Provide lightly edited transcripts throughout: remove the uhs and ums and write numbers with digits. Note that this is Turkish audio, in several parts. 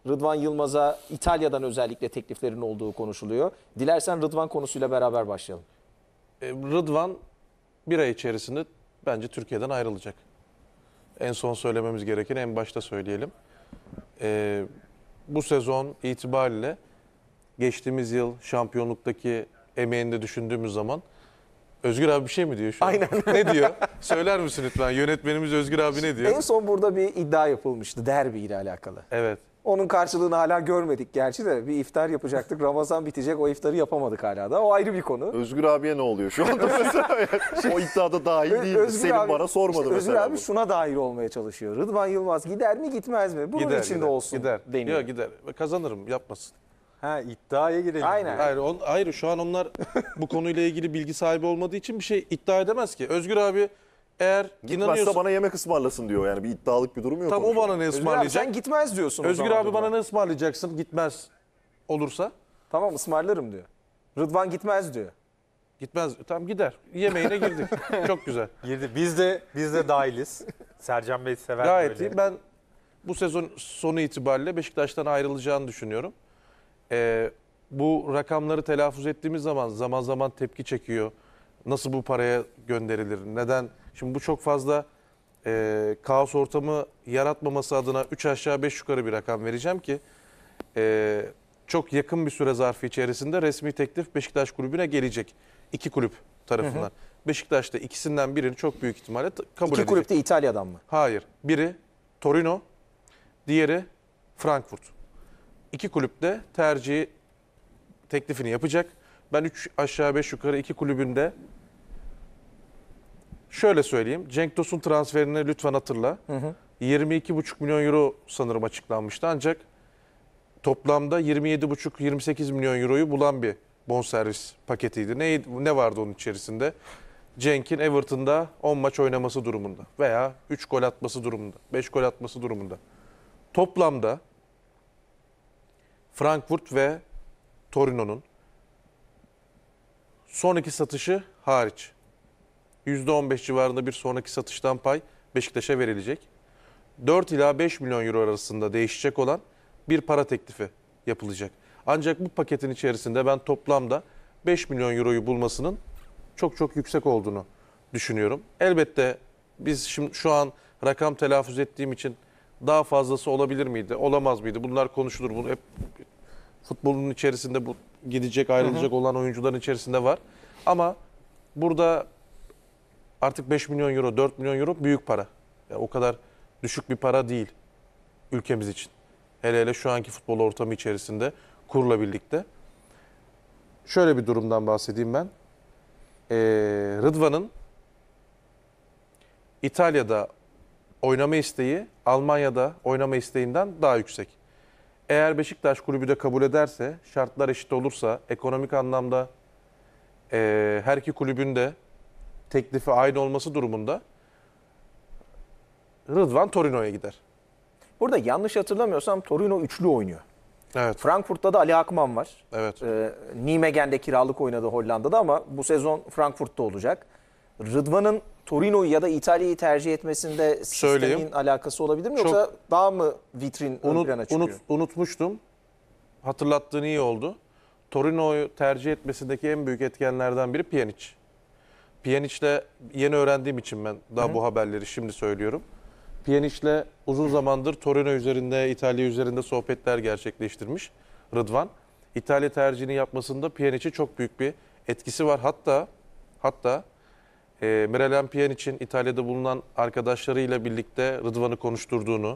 Rıdvan Yılmaz'a İtalya'dan özellikle tekliflerin olduğu konuşuluyor. Dilersen Rıdvan konusuyla beraber başlayalım. Rıdvan bir ay içerisinde bence Türkiye'den ayrılacak. En son söylememiz gerekeni en başta söyleyelim. Bu sezon itibariyle geçtiğimiz yıl şampiyonluktaki emeğini de düşündüğümüz zaman Özgür abi bir şey mi diyor şu an? Aynen. Ne diyor? Söyler misin lütfen? Yönetmenimiz Özgür abi ne diyor? En son burada bir iddia yapılmıştı derbi ile alakalı. Evet. Onun karşılığını hala görmedik gerçi de bir iftar yapacaktık. Ramazan bitecek, o iftarı yapamadık hala da. O ayrı bir konu. Özgür abiye ne oluyor şu anda mesela? O iddiada dahil değil. Selim bana sormadı işte mesela. Özgür abi şuna dahil olmaya çalışıyor. Rıdvan Yılmaz gider mi gitmez mi? Bunun içinde olsun gider. deniyor. Yok gider. Kazanırım yapmasın. Ha, iddiaya girelim. Aynen. Hayır şu an onlar bu konuyla ilgili bilgi sahibi olmadığı için bir şey iddia edemez ki. Özgür abi eğer Gitmezse inanıyorsa bana yemek ısmarlasın diyor. Yani bir iddialık bir durum yok. tam o bana ne Özgür abi ısmarlayacak? sen gitmez diyorsun o Özgür zaman abi Rıdvan. bana ne ısmarlayacaksın gitmez olursa? Tamam ısmarlarım diyor. Rıdvan gitmez diyor. Gitmez. Tamam gider. Yemeğine girdik. Çok güzel. Girdi. Biz de dahiliz. Sercan Bey sever Gayet böyle. iyi. Ben bu sezon sonu itibariyle Beşiktaş'tan ayrılacağını düşünüyorum. Bu rakamları telaffuz ettiğimiz zaman zaman tepki çekiyor. Nasıl bu paraya gönderilir? Neden? Şimdi bu çok fazla kaos ortamı yaratmaması adına 3 aşağı 5 yukarı bir rakam vereceğim ki çok yakın bir süre zarfı içerisinde resmi teklif Beşiktaş kulübüne gelecek. İki kulüp tarafından. Beşiktaş da ikisinden birini çok büyük ihtimalle kabul edecek. İki kulüp de İtalya'dan mı? Hayır. Biri Torino, diğeri Frankfurt. İki kulüp de tercihi teklifini yapacak. Ben 3 aşağı 5 yukarı iki kulübünde şöyle söyleyeyim. Cenk Tosun transferini lütfen hatırla. 22,5 milyon euro sanırım açıklanmıştı. Ancak toplamda 27,5-28 milyon euroyu bulan bir bonservis paketiydi. Ne vardı onun içerisinde? Cenk'in Everton'da 10 maç oynaması durumunda veya 3 gol atması durumunda, 5 gol atması durumunda. Toplamda Frankfurt ve Torino'nun son iki satışı hariç %15 civarında bir sonraki satıştan pay Beşiktaş'a verilecek. 4 ila 5 milyon euro arasında değişecek olan bir para teklifi yapılacak. Ancak bu paketin içerisinde ben toplamda 5 milyon euroyu bulmasının çok yüksek olduğunu düşünüyorum. Elbette biz şimdi şu an rakam telaffuz ettiğim için daha fazlası olabilir miydi, olamaz mıydı? Bunlar konuşulur. Bunu hep futbolun içerisinde bu gidecek, ayrılacak olan oyuncuların içerisinde var. Ama burada artık 5 milyon euro, 4 milyon euro büyük para. Yani o kadar düşük bir para değil ülkemiz için. Hele şu anki futbol ortamı içerisinde kurla birlikte. Şöyle bir durumdan bahsedeyim ben. Rıdvan'ın İtalya'da oynama isteği Almanya'da oynama isteğinden daha yüksek. Eğer Beşiktaş kulübü de kabul ederse, şartlar eşit olursa, ekonomik anlamda her iki kulübün de teklifi aynı olması durumunda Rıdvan Torino'ya gider. Burada yanlış hatırlamıyorsam Torino üçlü oynuyor. Evet. Frankfurt'ta da Ali Akman var. Evet. Nijmegen'de kiralık oynadı Hollanda'da ama bu sezon Frankfurt'ta olacak. Rıdvan'ın Torino'yu ya da İtalya'yı tercih etmesinde sistemin alakası olabilir mi? Yoksa daha mı vitrin ön plana çıkıyor? Unutmuştum. Hatırlattığın iyi oldu. Torino'yu tercih etmesindeki en büyük etkenlerden biri Pjanic. Pjanic'le yeni öğrendiğim için ben daha bu haberleri şimdi söylüyorum. Pjanic'le uzun zamandır Torino üzerinde, İtalya üzerinde sohbetler gerçekleştirmiş Rıdvan. İtalya tercihini yapmasında Pjanic'e çok büyük bir etkisi var. Hatta Miralem Pjanic'in İtalya'da bulunan arkadaşlarıyla birlikte Rıdvan'ı konuşturduğunu,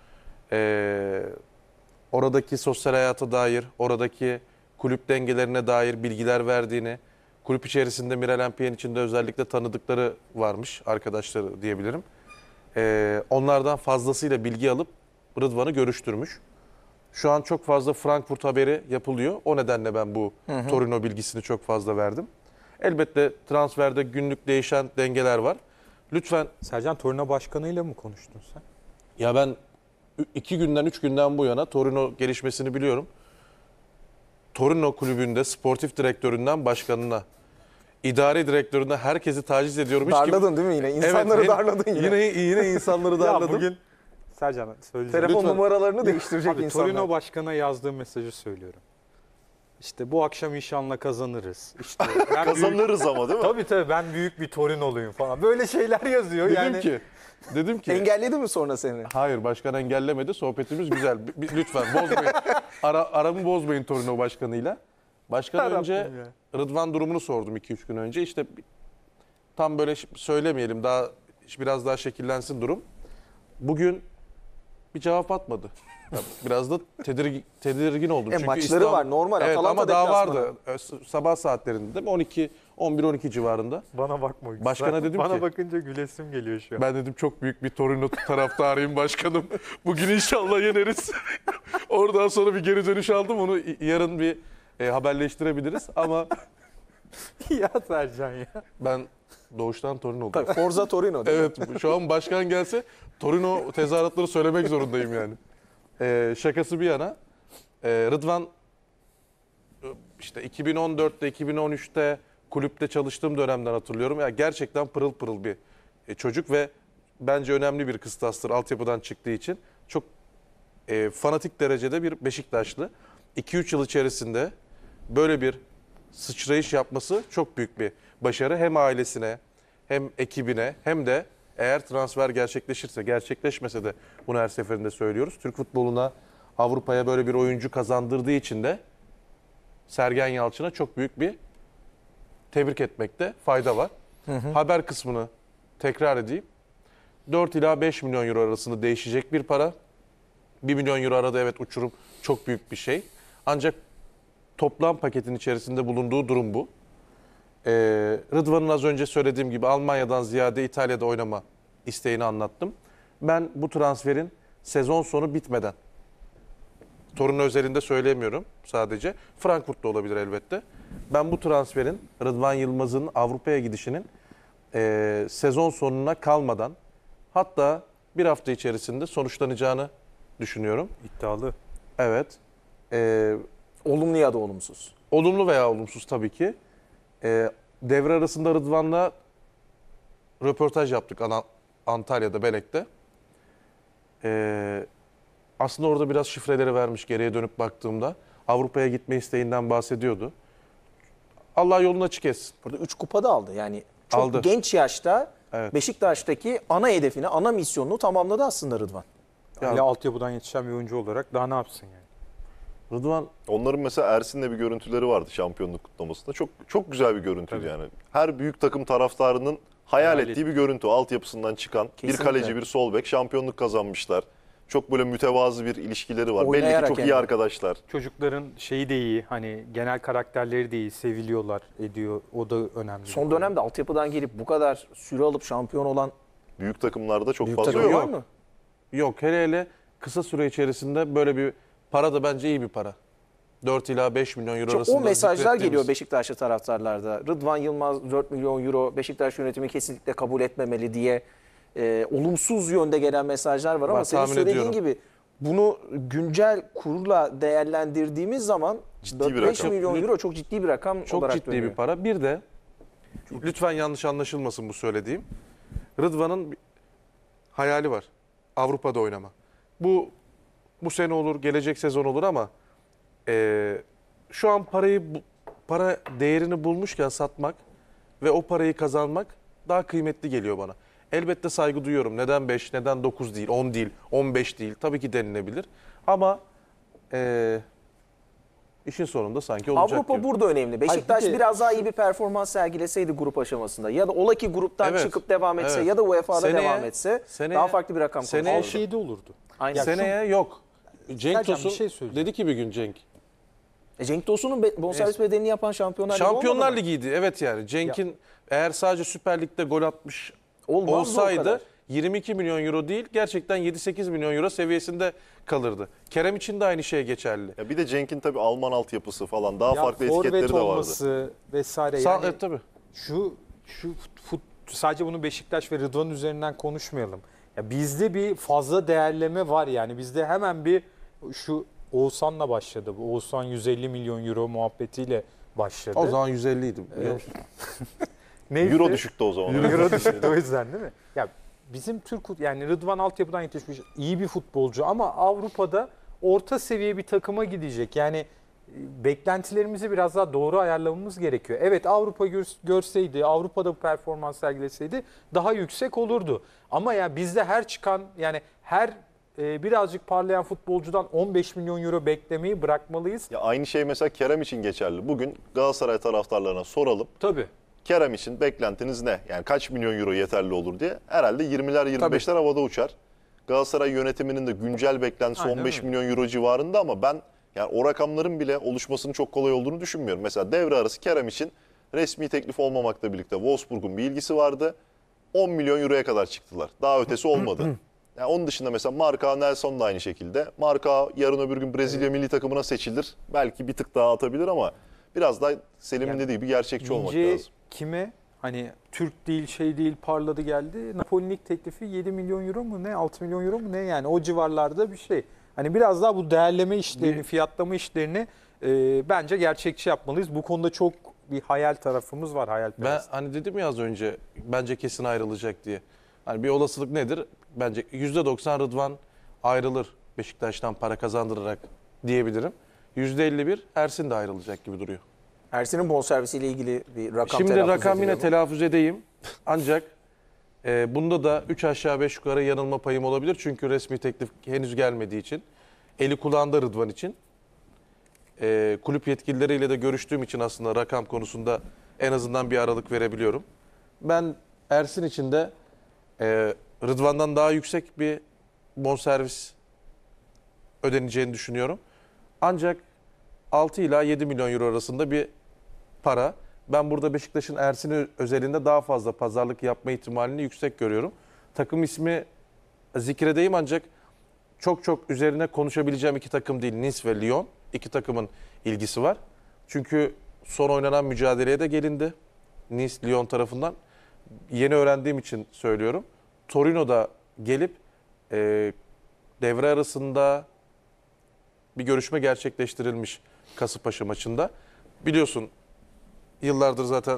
oradaki sosyal hayata dair, oradaki kulüp dengelerine dair bilgiler verdiğini, kulüp içerisinde Miralem Pjanic'in de özellikle tanıdıkları varmış, arkadaşları diyebilirim. Onlardan fazlasıyla bilgi alıp Rıdvan'ı görüştürmüş. Şu an çok fazla Frankfurt haberi yapılıyor. O nedenle ben bu Torino bilgisini çok fazla verdim. Elbette transferde günlük değişen dengeler var. Lütfen. Sercan, Torino başkanıyla mı konuştun sen? Ya ben 3 günden bu yana Torino gelişmesini biliyorum. Torino kulübünde sportif direktöründen başkanına, idari direktörüne herkesi taciz ediyorum. Darladın değil mi yine? İnsanları darladın yine. Yine insanları darladım. Ya bugün Sercan söyleyeceğim. Telefon Lütfen. numaralarını değiştirecek Abi, insanlar. Torino Başkan'a yazdığım mesajı söylüyorum. İşte bu akşam inşallah kazanırız. İşte ben Kazanırız ama değil mi? Tabii ben büyük bir Torinoluyum falan. Böyle şeyler yazıyor Dedim ki Engelledi mi sonra seni? hayır, başkan engellemedi. Sohbetimiz güzel. Lütfen bozmayın. Aramı bozmayın Torino başkanıyla. Başkan önce Yarabbim ya. Rıdvan durumunu sordum 2-3 gün önce. İşte tam böyle söylemeyelim, daha biraz daha şekillensin durum. Bugün bir cevap atmadı. Biraz da tedirgin oldum. Çünkü maçları var, normal. Evet, Atalanta ama daha deplasmanı. vardı. Sabah saatlerinde değil mi? 11-12 civarında. Bana bakma. Başkana dedim Bana ki- bakınca gülesim geliyor şu an. Ben dedim çok büyük bir Torino taraftarıyım başkanım. Bugün inşallah yeneriz. Oradan sonra bir geri dönüş aldım. Onu yarın bir haberleştirebiliriz. Ama Ya Sercan ya. ben doğuştan Torino'luyum. Tabii, Forza Torino. değil mi? Evet, şu an başkan gelse Torino tezahüratları söylemek zorundayım yani. Şakası bir yana. Rıdvan işte 2014'te 2013'te kulüpte çalıştığım dönemden hatırlıyorum. Ya gerçekten pırıl pırıl bir çocuk ve bence önemli bir kıstastır altyapıdan çıktığı için. Çok fanatik derecede bir Beşiktaşlı. 2-3 yıl içerisinde böyle bir sıçrayış yapması çok büyük bir başarı. Hem ailesine hem ekibine hem de eğer transfer gerçekleşirse, gerçekleşmese de bunu her seferinde söylüyoruz. Türk futboluna, Avrupa'ya böyle bir oyuncu kazandırdığı için de Sergen Yalçın'a çok büyük bir tebrik etmekte fayda var. Haber kısmını tekrar edeyim. 4 ila 5 milyon euro arasında değişecek bir para. 1 milyon euro arada evet uçurum, çok büyük bir şey. Ancak toplam paketin içerisinde bulunduğu durum bu. Rıdvan'ın az önce söylediğim gibi Almanya'dan ziyade İtalya'da oynama isteğini anlattım. Ben bu transferin sezon sonu bitmeden, Torino özelinde söylemiyorum sadece, Frankfurt'ta olabilir elbette. Ben bu transferin, Rıdvan Yılmaz'ın Avrupa'ya gidişinin sezon sonuna kalmadan, hatta bir hafta içerisinde sonuçlanacağını düşünüyorum. İddialı. Evet. Olumlu ya da olumsuz. Olumlu veya olumsuz tabii ki. Devre arasında Rıdvan'la röportaj yaptık Antalya'da, Belek'te. Aslında orada biraz şifreleri vermiş geriye dönüp baktığımda. Avrupa'ya gitme isteğinden bahsediyordu. Allah yolunu açık etsin. Burada 3 kupa da aldı. Yani çok Aldı. genç yaşta Evet. Beşiktaş'taki ana hedefini, ana misyonunu tamamladı aslında Rıdvan. Ya- Ya altyapıdan yetişen bir oyuncu olarak daha ne yapsın yani? Rıdvan Onların mesela Ersin'le bir görüntüleri vardı şampiyonluk kutlamasında. Çok çok güzel bir görüntüydü yani. Her büyük takım taraftarının hayal ettiği bir görüntü. Altyapısından çıkan Kesinlikle. bir kaleci, bir sol bek şampiyonluk kazanmışlar. Çok böyle mütevazı bir ilişkileri var. Belli Oynayarak ki çok yani. iyi arkadaşlar. Çocukların şeyi de iyi, hani genel karakterleri de iyi, seviliyorlar, ediyor. O da önemli. Son dönemde altyapıdan gelip bu kadar süre alıp şampiyon olan Büyük takımlarda çok büyük fazla takım yok. var mı? yok. Hele kısa süre içerisinde böyle bir para da bence iyi bir para. 4 ila 5 milyon euro İşte arasında. o mesajlar zikrettiğimiz- geliyor Beşiktaşlı taraftarlarda. Rıdvan Yılmaz 4 milyon euro Beşiktaş yönetimi kesinlikle kabul etmemeli diye olumsuz yönde gelen mesajlar var ama Ben senin tahmin söylediğin ediyorum. gibi bunu güncel kurla değerlendirdiğimiz zaman Ciddi bir 4-5 rakam. milyon euro çok ciddi bir rakam Çok olarak ciddi dönüyor. bir para. Bir de lütfen yanlış anlaşılmasın bu söylediğim. Rıdvan'ın bir hayali var. Avrupa'da oynama. Bu sene olur, gelecek sezon olur ama şu an para değerini bulmuşken satmak ve o parayı kazanmak daha kıymetli geliyor bana. Elbette saygı duyuyorum. Neden 5, neden 9 değil, 10 değil, 15 değil. Tabii ki denilebilir. Ama işin sonunda sanki olacak Avrupa gibi. burada önemli. Beşiktaş bir de biraz daha iyi bir performans sergileseydi grup aşamasında ya da ola ki gruptan Evet, çıkıp devam etse evet. ya da UEFA'da Seneye- devam etse seneye- daha farklı bir rakam seneye konuşulurdu. şey- Şeyde olurdu. Aynen. Seneye yok. Cenk Sercan, Tosun bir şey söyleyeceğim. dedi ki bir gün Cenk. Cenk Tosun'un bonservis bedelini yapan Şampiyonlar Ligi Şampiyonlar olmadı mı? Ligi'ydi. Evet yani. Cenk'in eğer sadece Süper Lig'de gol atmış Olmaz mı o olsaydı kadar? 22 milyon euro değil gerçekten 7-8 milyon euro seviyesinde kalırdı. Kerem için de aynı şey geçerli. Ya bir de Cenk'in tabii Alman altyapısı falan daha Ya farklı forvet etiketleri de vardı. olması vesaire yani Evet tabii. şu sadece bunu Beşiktaş ve Rıdvan üzerinden konuşmayalım. Ya bizde bir fazla değerleme var yani. Bizde hemen bir şu Oğuzhan'la başladı. Bu Oğuzhan 150 milyon euro muhabbetiyle başladı. O zaman 150 idi. biliyor musun? Neyse. Euro düşüktü o zaman. Euro düştü o yüzden değil mi? Ya bizim Türk yani Rıdvan altyapıdan yetişmiş iyi bir futbolcu ama Avrupa'da orta seviye bir takıma gidecek. Yani beklentilerimizi biraz daha doğru ayarlamamız gerekiyor. Evet, Avrupa görseydi, Avrupa'da bu performans sergileseydi daha yüksek olurdu. Ama ya bizde her çıkan yani her birazcık parlayan futbolcudan 15 milyon euro beklemeyi bırakmalıyız. Ya aynı şey mesela Kerem için geçerli. Bugün Galatasaray taraftarlarına soralım. Tabii. Kerem için beklentiniz ne? Yani kaç milyon euro yeterli olur diye. Herhalde 20'ler 25'ler havada uçar. Galatasaray yönetiminin de güncel beklentisi Aynen 15 öyle. milyon euro civarında ama ben yani o rakamların bile oluşmasının çok kolay olduğunu düşünmüyorum. Mesela devre arası Kerem için resmi teklif olmamakla birlikte Wolfsburg'un bir ilgisi vardı. 10 milyon euroya kadar çıktılar. Daha ötesi olmadı. Yani onun dışında mesela Marka Nelson da aynı şekilde. Marka yarın öbür gün Brezilya milli takımına seçilir. Belki bir tık daha atabilir ama biraz daha Selim'in dediği gibi gerçekçi olmak Mince lazım. kime? Hani Türk değil, şey değil, parladı geldi. Napoli'nin ilk teklifi 7 milyon euro mu ne? 6 milyon euro mu ne? Yani o civarlarda bir şey. Hani biraz daha bu değerleme işlerini, fiyatlama işlerini bence gerçekçi yapmalıyız. Bu konuda çok bir hayal tarafımız var. Ben hani dedim ya az önce bence kesin ayrılacak diye. Hani bir olasılık nedir? Bence %90 Rıdvan ayrılır Beşiktaş'tan para kazandırarak diyebilirim. %51 Ersin de ayrılacak gibi duruyor. Ersin'in bonservisiyle ilgili bir rakam Şimdi telaffuz rakam yine ediliyor mu? telaffuz edeyim. Ancak bunda da 3 aşağı 5 yukarı yanılma payım olabilir. Çünkü resmi teklif henüz gelmediği için. Eli kulağında Rıdvan için. Kulüp yetkilileriyle de görüştüğüm için aslında rakam konusunda en azından bir aralık verebiliyorum. Ben Ersin için de Rıdvan'dan daha yüksek bir bonservis ödeneceğini düşünüyorum. Ancak 6 ila 7 milyon euro arasında bir para. Ben burada Beşiktaş'ın Ersin'i özelinde daha fazla pazarlık yapma ihtimalini yüksek görüyorum. Takım ismi zikredeyim ancak çok üzerine konuşabileceğim iki takım değil. Nice ve Lyon. İki takımın ilgisi var. Çünkü son oynanan mücadeleye de gelindi. Nice, Lyon tarafından. Yeni öğrendiğim için söylüyorum. Torino'da gelip devre arasında bir görüşme gerçekleştirilmiş Kasımpaşa maçında. Biliyorsun yıllardır zaten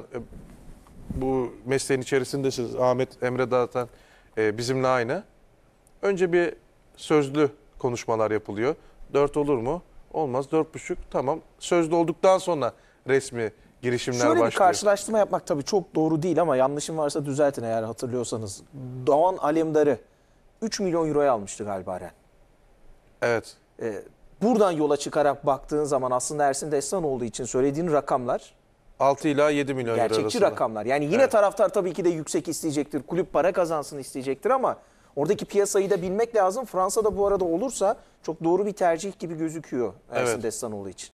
bu mesleğin içerisindesiniz. Ahmet, Emre zaten bizimle aynı. Önce bir sözlü konuşmalar yapılıyor. 4 olur mu? Olmaz. 4,5 tamam. Sözlü olduktan sonra resmi girişimler Şöyle başlıyor. bir karşılaştırma yapmak tabii çok doğru değil ama yanlışım varsa düzeltin eğer hatırlıyorsanız. Doğan Alemdar'ı 3 milyon euroya almıştı galiba Ren. Evet. Buradan yola çıkarak baktığın zaman aslında Ersin Destanoğlu için söylediğin rakamlar 6 ila 7 milyon euro gerçekçi arasında. rakamlar. Yani yine taraftar tabii ki de yüksek isteyecektir. Kulüp para kazansın isteyecektir ama oradaki piyasayı da bilmek lazım. Fransa'da bu arada olursa çok doğru bir tercih gibi gözüküyor Ersin Evet. Destanoğlu için.